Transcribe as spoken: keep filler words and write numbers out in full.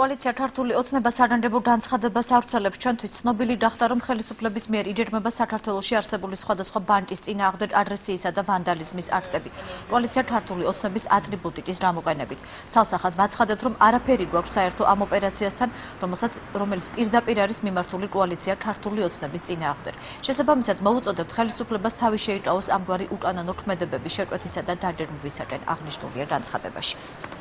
კოალიცია ქართული ოცნება საგანგებო განცხადებას ავრცელებს ჩვენთვის ცნობილი გახდა რომ ხელისუფლების მიერ იგეგმება საქართველოში არსებული სხვადასხვა ბანკის წინააღმდეგ აგრესიისა და ვანდალიზმის აქტები. კოალიცია ქართული ოცნების ატრიბუტიკის გამოყენებით. ცალსახად ვაცხადებთ რომ არაფერი გვაქვს საერთო ამ ოპერაციასთან, რომელსაც რომელიც პირდაპირ არის მიმართული კოალიცია ქართული ოცნების წინააღმდეგ. შესაბამისად მოვუწოდებთ ხელისუფლებას თავი შეიკავოს ამგვარი უკანონო ქმედებების შეკვეთისა და დაგეგმვისაკენ აღნიშნულია განცხადებაში.